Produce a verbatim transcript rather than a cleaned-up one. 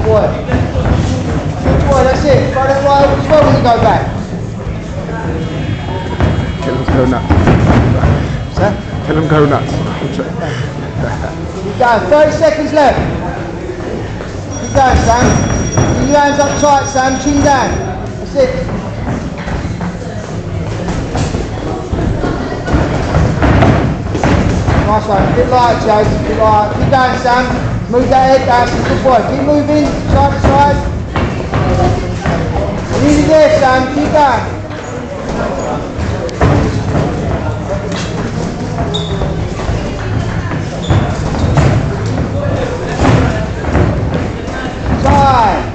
boy. Good boy, that's it. Throw that right over as well when you go back. Tell him to go nuts. Sir? Tell him go nuts. Keep going, thirty seconds left. Keep going, Sam. Keep your hands up tight, Sam, chin down. That's it. Nice one, a bit lighter, Chase, a bit lighter. Keep going, Sam. Move that head down, good boy. Keep moving, side to side. Nearly there, Sam, keep going. Time.